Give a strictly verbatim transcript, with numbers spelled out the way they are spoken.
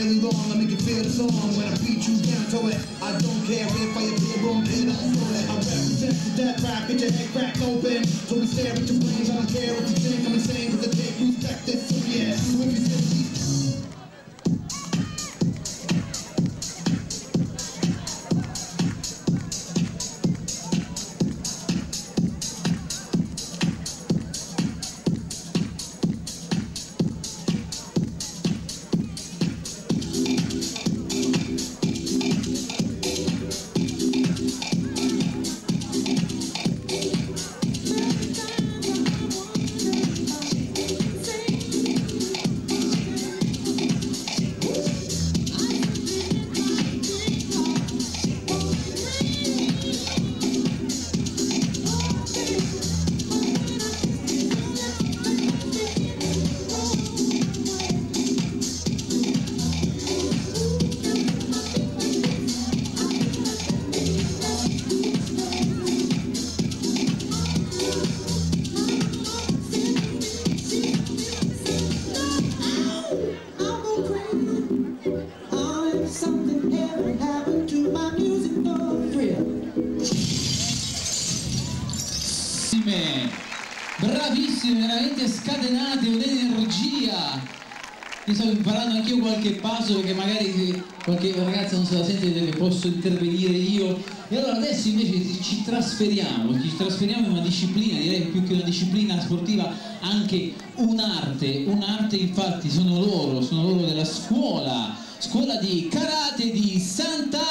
really long, I make you feel the song. When I beat you down to it, I don't care if I appear wrong, it don't know that. I represent the death rap, get your head cracked open. So we stare at your brains, I don't care if you think I'm insane, cause I take respect this, so yeah. So if you say bravissime, veramente scatenate, un'energia. Io sto imparando anch'io qualche passo perché magari qualche ragazza non se la sente che posso intervenire io. E allora adesso invece ci trasferiamo, ci trasferiamo in una disciplina, direi più che una disciplina sportiva, anche un'arte. Un'arte infatti sono loro, sono loro della scuola, scuola di karate di Santa